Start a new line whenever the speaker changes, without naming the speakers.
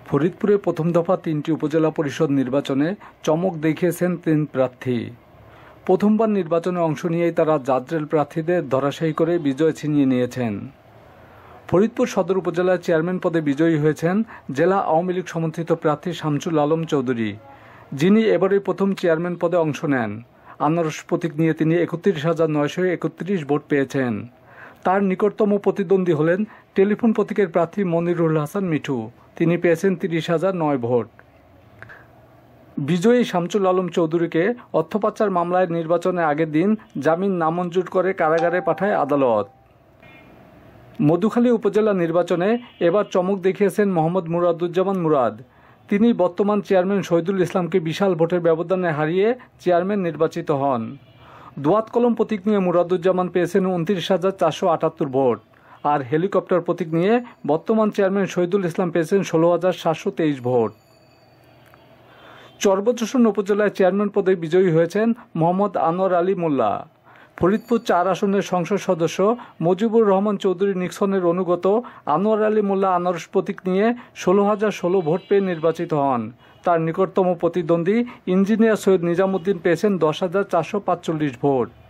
ফরিদপুরে প্রথম দফা ৩টি উপজেলা পরিষদ নির্বাচনে চমক দেখিয়েছেন ৩ প্রার্থী। প্রথমবার নির্বাচনে অংশ নিয়েই তারা জাদ্রেল প্রার্থীদের ধরাশায়ী করে বিজয় ছিনিয়ে নিয়েছেন। ফরিদপুর সদর উপজেলার চেয়ারম্যান পদে বিজয়ী হয়েছেন জেলা আওয়ামী লীগ সমর্থিত প্রার্থী শামসুল আলম চৌধুরী, যিনি এবারই প্রথম চেয়ারম্যান পদে অংশ নেন। আনারস প্রতীক নিয়ে তিনি ৩১,৯৩১ ভোট পেয়েছেন। তার নিকটতম প্রতিদ্বন্দ্বী হলেন টেলিফোন প্রতীকের প্রার্থী মনিরুল হাসান মিঠু, তিনি পেয়েছেন ৩০,০০৯ ভোট। বিজয়ী শামসুল আলম চৌধুরীকে অর্থ পাচার মামলায় নির্বাচনের আগের দিন জামিন নামঞ্জুর করে কারাগারে পাঠায় আদালত। মধুখালী উপজেলা নির্বাচনে এবার চমক দেখিয়েছেন মোহাম্মদ মুরাদুজ্জামান মুরাদ। তিনি বর্তমান চেয়ারম্যান শহীদুল ইসলামকে বিশাল ভোটের ব্যবধানে হারিয়ে চেয়ারম্যান নির্বাচিত হন। দোয়াত কলম প্রতীক নিয়ে মুরাদুজ্জামান পেয়েছেন ২৯,৪৭৮ ভোট, আর হেলিকপ্টার প্রতীক নিয়ে বর্তমান চেয়ারম্যান শহীদুল ইসলাম পেয়েছেন ১৬,৭২৩ ভোট। চরবচশন উপজেলায় চেয়ারম্যান পদে বিজয়ী হয়েছেন মোহাম্মদ আনোয়ার আলী মোল্লা। ফরিদপুর ৪ আসনের সংসদ সদস্য মুজিবুর রহমান চৌধুরী নিক্সনের অনুগত আনোয়ার আলী মোল্লা আনারস প্রতীক নিয়ে ১৬,০১৬ ভোট পেয়ে নির্বাচিত হন। তার নিকটতম প্রতিদ্বন্দ্বী ইঞ্জিনিয়ার সৈয়দ নিজামুদ্দিন পেয়েছেন ১০,৪৪৫ ভোট।